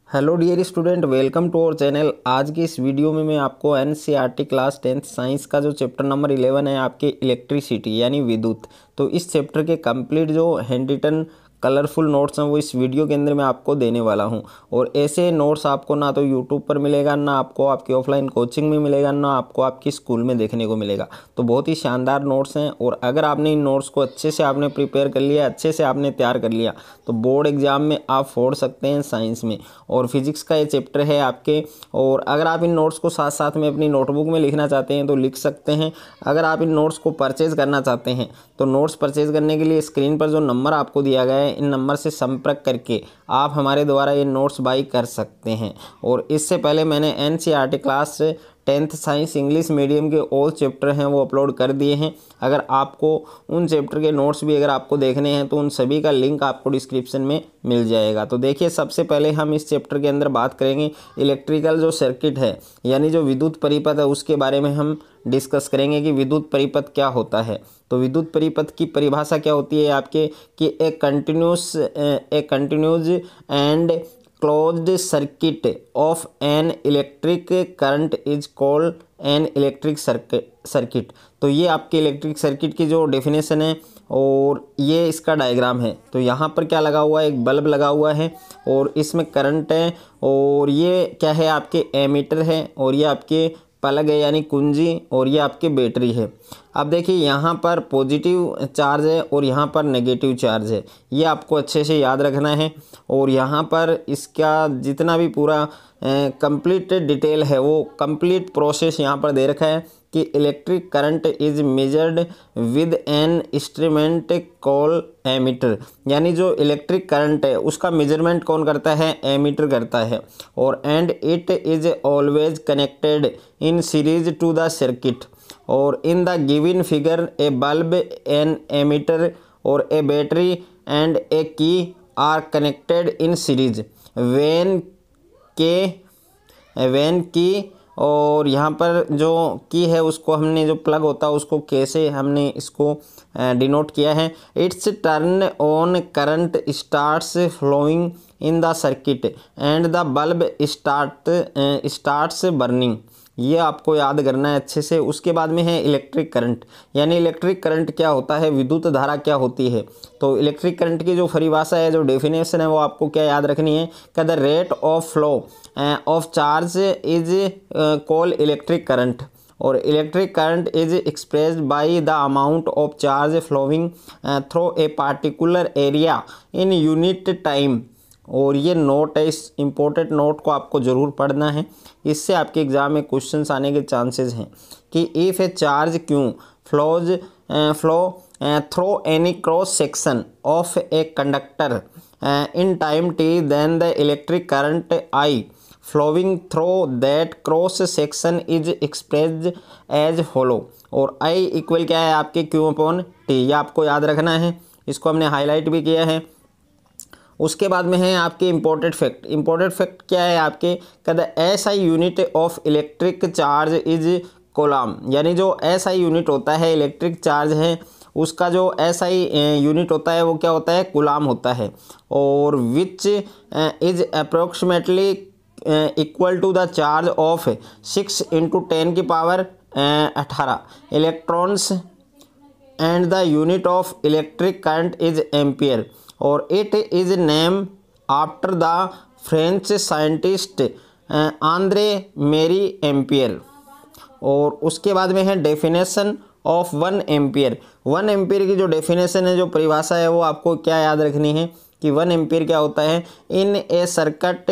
Hello dear student, welcome to our channel. आज की इस वीडियो में मैं आपको एनसीईआरटी क्लास 10th साइंस का जो चैप्टर नंबर 11 है आपके इलेक्ट्रिसिटी यानी विद्युत, तो इस चैप्टर के कंप्लीट जो हैंड रिटन कलरफुल नोट्स हैं वो इस वीडियो के अंदर मैं आपको देने वाला हूं। और ऐसे नोट्स आपको ना तो यूट्यूब पर मिलेगा, ना आपको आपकी ऑफलाइन कोचिंग में मिलेगा, ना आपको आपकी स्कूल में देखने को मिलेगा। तो बहुत ही शानदार नोट्स हैं और अगर आपने इन नोट्स को अच्छे से आपने प्रिपेयर कर लिया, अच्छे से आपने तैयार कर लिया, तो बोर्ड एग्जाम में आप फोड़ सकते हैं साइंस में। और फिजिक्स का ये चैप्टर है आपके। और अगर आप इन नोट्स को साथ साथ में अपनी नोटबुक में लिखना चाहते हैं तो लिख सकते हैं। अगर आप इन नोट्स को परचेज़ करना चाहते हैं तो नोट्स परचेज़ करने के लिए स्क्रीन पर जो नंबर आपको दिया गया है, इन नंबर से संपर्क करके आप हमारे द्वारा ये नोट्स बाई कर सकते हैं। और इससे पहले मैंने NCERT class 10th science English medium के ऑल चैप्टर हैं वो अपलोड कर दिए हैं। अगर आपको उन चैप्टर के नोट्स भी अगर आपको देखने हैं तो उन सभी का लिंक आपको डिस्क्रिप्शन में मिल जाएगा। तो देखिए, सबसे पहले हम इस चैप्टर के अंदर बात करेंगे इलेक्ट्रिकल जो सर्किट है यानी जो विद्युत परिपथ है उसके बारे में हम डिस्कस करेंगे कि विद्युत परिपथ क्या होता है। तो विद्युत परिपथ की परिभाषा क्या होती है आपके कि a continuous and closed circuit of an electric current is called an electric circuit. तो ये आपके इलेक्ट्रिक सर्किट की जो डेफिनेशन है और ये इसका डायग्राम है। तो यहाँ पर क्या लगा हुआ है, एक बल्ब लगा हुआ है और इसमें करंट है और ये क्या है आपके एमीटर है और ये आपके प्लग है यानी कुंजी और ये आपके बैटरी है। अब देखिए, यहाँ पर पॉजिटिव चार्ज है और यहाँ पर नेगेटिव चार्ज है, ये आपको अच्छे से याद रखना है। और यहाँ पर इसका जितना भी पूरा कंप्लीट डिटेल है वो कंप्लीट प्रोसेस यहाँ पर दे रखा है कि electric current is measured with an instrument call ammeter. यानी जो इलेक्ट्रिक करंट है उसका मेजरमेंट कौन करता है, एमीटर करता है। और and it is always connected in series to the circuit. और in the given figure a bulb, an ammeter और a battery and a key are connected in series when key. और यहाँ पर जो की है उसको हमने जो प्लग होता है उसको कैसे हमने इसको डिनोट किया है, it's turn on current starts flowing in the circuit and the bulb starts burning. ये आपको याद करना है अच्छे से। उसके बाद में है इलेक्ट्रिक करंट, यानी इलेक्ट्रिक करंट क्या होता है, विद्युत धारा क्या होती है। तो इलेक्ट्रिक करंट की जो परिभाषा है, जो डेफिनेशन है वो आपको क्या याद रखनी है कि the rate of flow of charge is called electric current. और electric current is expressed by the amount of charge flowing through a particular area in unit time. और ये नोट है, इस इम्पोर्टेंट नोट को आपको ज़रूर पढ़ना है, इससे आपके एग्ज़ाम में क्वेश्चंस आने के चांसेस हैं कि if a charge Q flow through any cross section of a conductor in time T then the electric current I flowing through that cross section is expressed as follow. और I equal क्या है आपके Q upon T, ये आपको याद रखना है, इसको हमने हाईलाइट भी किया है। उसके बाद में है आपके इम्पोर्टेंट फैक्ट। इम्पोर्टेंट फैक्ट क्या है आपके कि the SI unit of electric charge is coulomb. यानी जो एसआई यूनिट होता है इलेक्ट्रिक चार्ज है उसका जो एसआई यूनिट होता है वो क्या होता है, कूलाम होता है। और which is approximately equal to the charge of 6 × 10⁻18 electrons and the unit of electric current is ampere. और it is name after the French scientist Andre Marie Ampere. और उसके बाद में है डेफिनेशन ऑफ 1 एम्पियर। 1 एम्पियर की जो definition है, जो परिभाषा है, वो आपको क्या याद रखनी है कि 1 एम्पियर क्या होता है। In a circuit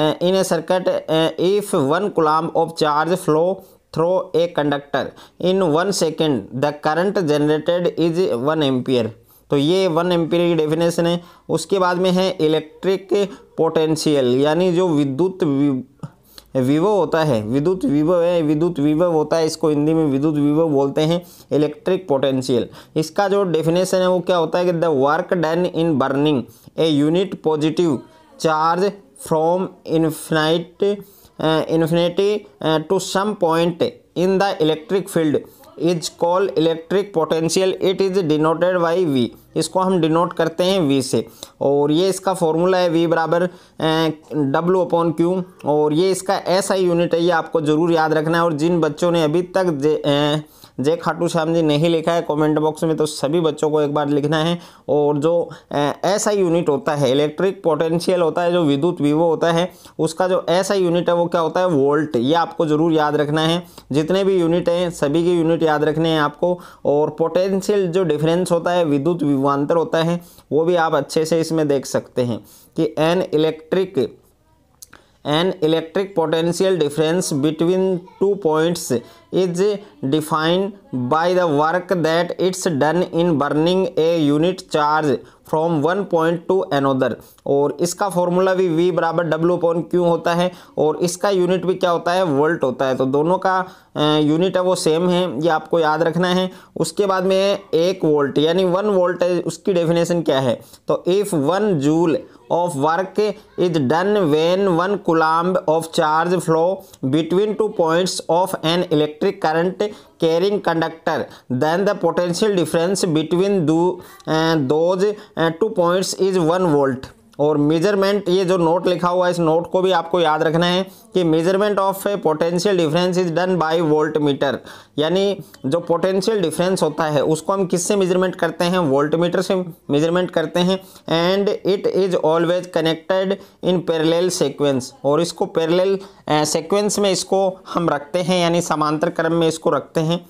if 1 coulomb of charge flow through a conductor in 1 second the current generated is 1 ampere. तो ये 1 एम्पीयर की डेफिनेशन है। उसके बाद में है इलेक्ट्रिक पोटेंशियल, यानी जो विद्युत विभव होता है, विद्युत विभव होता है, इसको हिंदी में विद्युत विभव बोलते हैं, इलेक्ट्रिक पोटेंशियल। इसका जो डेफिनेशन है वो क्या होता है कि the work done in burning a unit positive charge from infinity to some point in the electric field is called electric potential, it is denoted by V, इसको हम डिनोट करते हैं वी से। और ये इसका फॉर्मूला है वी बराबर W/Q, और ये इसका SI यूनिट है, ये आपको ज़रूर याद रखना है। और जिन बच्चों ने अभी तक जय खाटू श्याम जी नहीं लिखा है कमेंट बॉक्स में, तो सभी बच्चों को एक बार लिखना है। और जो SI यूनिट होता है, इलेक्ट्रिक पोटेंशियल होता है, जो विद्युत विभव होता है, उसका जो SI यूनिट है वो क्या होता है, वोल्ट। ये आपको ज़रूर याद रखना है, जितने भी यूनिट हैं सभी के यूनिट याद रखने हैं आपको। और पोटेंशियल जो डिफरेंस होता है, विद्युत विभवांतर होता है, वो भी आप अच्छे से इसमें देख सकते हैं कि an electric potential difference between 2 points is defined by the work that it's done in burning a unit charge from one point to another. और इसका फॉर्मूला भी V बराबर W/Q होता है, और इसका यूनिट भी क्या होता है, वोल्ट होता है। तो दोनों का यूनिट है वो सेम है, ये आपको याद रखना है। उसके बाद में 1 वोल्ट यानी 1 वोल्ट है, उसकी डेफिनेशन क्या है, तो if 1 joule of work is done when 1 coulomb of charge flow between 2 points of an electric current carrying conductor, then the potential difference between those 2 points is 1 volt। और measurement, ये जो note लिखा हुआ है इस नोट को भी आपको याद रखना है कि measurement of potential difference is done by voltmeter, यानी जो पोटेंशियल डिफरेंस होता है उसको हम किससे मेजरमेंट करते हैं, वोल्ट मीटर से मेजरमेंट करते हैं। And it is always connected in parallel sequence, और इसको पैरेलल सीक्वेंस में इसको हम रखते हैं, यानी समांतर क्रम में इसको रखते हैं।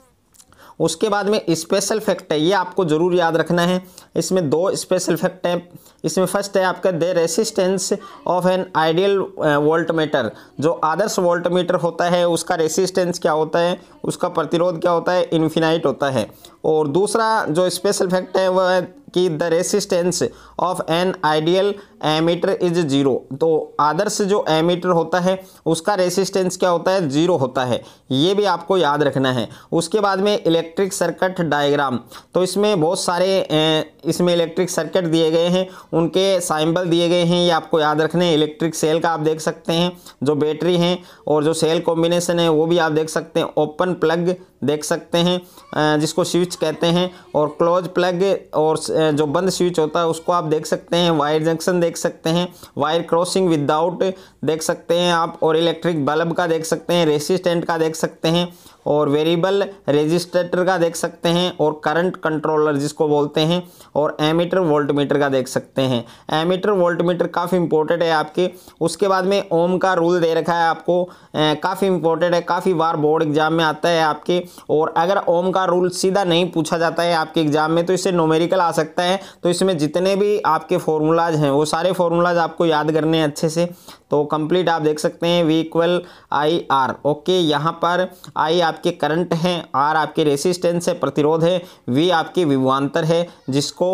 उसके बाद में स्पेशल फैक्ट है, ये आपको ज़रूर याद रखना है। इसमें 2 स्पेशल फैक्ट हैं। इसमें फर्स्ट है आपका the resistance of an ideal voltmeter, जो आदर्श वोल्टमीटर होता है उसका रेसिस्टेंस क्या होता है, उसका प्रतिरोध क्या होता है, इन्फिनाइट होता है। और दूसरा जो स्पेशल फैक्ट है वह है कि the resistance of an ideal ammeter is 0, तो आदर्श जो एमीटर होता है उसका रेसिस्टेंस क्या होता है, 0 होता है। ये भी आपको याद रखना है। उसके बाद में इलेक्ट्रिक सर्किट डायग्राम, तो इसमें बहुत सारे इसमें इलेक्ट्रिक सर्किट दिए गए हैं, उनके सिंबल दिए गए हैं, ये आपको याद रखने हैं। इलेक्ट्रिक सेल का आप देख सकते हैं, जो बैटरी हैं और जो सेल कॉम्बिनेशन है वो भी आप देख सकते हैं। ओपन प्लग देख सकते हैं जिसको स्विच कहते हैं, और क्लोज प्लग और जो बंद स्विच होता है उसको आप देख सकते हैं। वायर जंक्शन देख सकते हैं, वायर क्रॉसिंग विदाउट देख सकते हैं आप, और इलेक्ट्रिक बल्ब का देख सकते हैं, रेसिस्टेंट का देख सकते हैं, और वेरिएबल रेजिस्टेटर का देख सकते हैं, और करंट कंट्रोलर जिसको बोलते हैं, और एमीटर वोल्टमीटर का देख सकते हैं। एमीटर वोल्टमीटर काफ़ी इंपॉर्टेंट है आपके। उसके बाद में ओम का रूल दे रखा है आपको, काफ़ी इंपॉर्टेंट है, काफ़ी बार बोर्ड एग्जाम में आता है आपके। और अगर ओम का रूल सीधा नहीं पूछा जाता है आपके एग्जाम में तो इससे न्यूमेरिकल आ सकता है। तो इसमें जितने भी आपके फॉर्मूलाज हैं वो सारे फॉर्मूलाज आपको याद करने हैं अच्छे से। तो कंप्लीट आप देख सकते हैं V = IR। ओके, यहाँ पर I आपके करंट हैं, R आपके रेसिस्टेंस है, प्रतिरोध है, V आपकी विभवांतर है, जिसको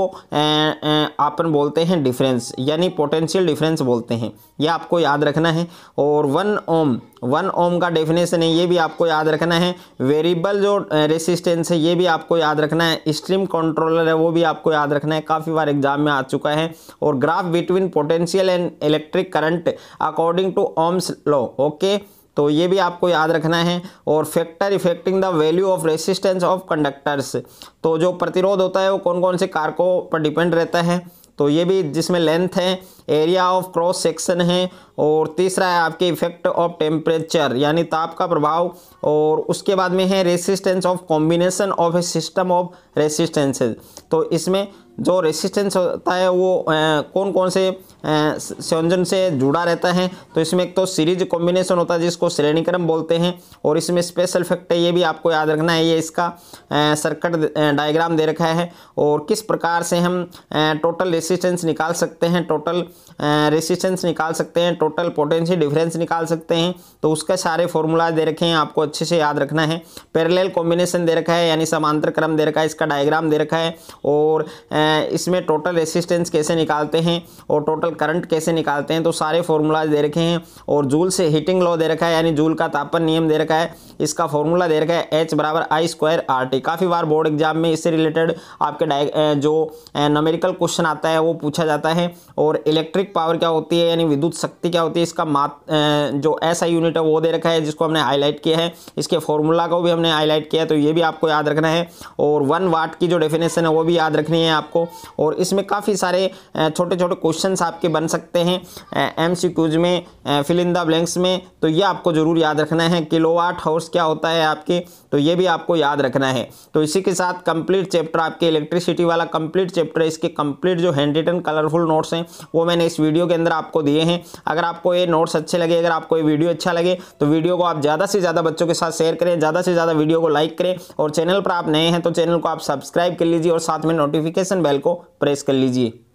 अपन बोलते हैं डिफरेंस, यानी पोटेंशियल डिफरेंस बोलते हैं। ये आपको याद रखना है। और 1 ओम का डेफिनेशन है, ये भी आपको याद रखना है। वेरिएबल जो रेसिस्टेंस है ये भी आपको याद रखना है। स्ट्रीम कंट्रोलर है वो भी आपको याद रखना है, काफ़ी बार एग्जाम में आ चुका है। और graph between potential and electric current according to Ohm's law. Okay, तो ये भी आपको याद रखना है। और factor affecting the value of resistance of conductors, तो जो प्रतिरोध होता है वो कौन कौन से कारकों पर डिपेंड रहता है, तो ये भी, जिसमें लेंथ है, एरिया ऑफ क्रॉस सेक्शन है, और तीसरा है आपके इफेक्ट ऑफ टेम्परेचर यानी ताप का प्रभाव, और उसके बाद में है resistance of combination of a system of resistances. तो इसमें जो रेसिस्टेंस होता है वो कौन कौन से संयोजन से जुड़ा रहता है, तो इसमें एक तो सीरीज कॉम्बिनेशन होता है जिसको श्रेणीक्रम बोलते हैं। और इसमें स्पेशल फैक्ट है, ये भी आपको याद रखना है। ये इसका सर्किट डायग्राम दे रखा है, और किस प्रकार से हम टोटल रेसिस्टेंस निकाल सकते हैं, टोटल रेसिस्टेंस निकाल सकते हैं, टोटल पोटेंशियल डिफरेंस निकाल सकते हैं। तो उसके सारे फॉर्मूला दे रखे हैं, आपको अच्छे से याद रखना है। पैरेलल कॉम्बिनेशन दे रखा है, यानी समांतर क्रम दे रखा है, इसका डायग्राम दे रखा है। और इसमें टोटल रेसिस्टेंस कैसे निकालते हैं और टोटल करंट कैसे निकालते हैं, तो सारे फॉर्मूलाज दे रखे हैं। और जूल से हीटिंग लॉ दे रखा है, यानी जूल का तापमान नियम दे रखा है, इसका फॉर्मूला दे रखा है H बराबर I²RT। काफ़ी बार बोर्ड एग्जाम में इससे रिलेटेड आपके जो न्यूमेरिकल क्वेश्चन आता है वो पूछा जाता है। और इलेक्ट्रिक पावर क्या होती है, यानी विद्युत शक्ति क्या होती है, इसका जो SI यूनिट है वो दे रखा है, जिसको हमने हाईलाइट किया है। इसके फॉर्मूला को भी हमने हाईलाइट किया है, तो ये भी आपको याद रखना है। और 1 वाट की जो डेफिनेशन है वो भी याद रखनी है आपको। और इसमें काफ़ी सारे छोटे छोटे क्वेश्चंस आपके बन सकते हैं MCQs में, फिल इन द ब्लैंक्स में, तो ये आपको जरूर याद रखना है। किलोवाट हाउस क्या होता है आपके, तो ये भी आपको याद रखना है। तो इसी के साथ कंप्लीट चैप्टर आपके इलेक्ट्रिसिटी वाला कंप्लीट चैप्टर, इसके कंप्लीट जो हैंड रिटन कलरफुल नोट्स हैं वो मैंने इस वीडियो के अंदर आपको दिए हैं। अगर आपको ये नोट्स अच्छे लगे, अगर आपको ये वीडियो अच्छा लगे, तो वीडियो को आप ज़्यादा से ज़्यादा बच्चों के साथ शेयर करें, ज़्यादा से ज़्यादा वीडियो को लाइक करें। और चैनल पर आप नए हैं तो चैनल को आप सब्सक्राइब कर लीजिए और साथ में नोटिफिकेशन बेल को प्रेस कर लीजिए।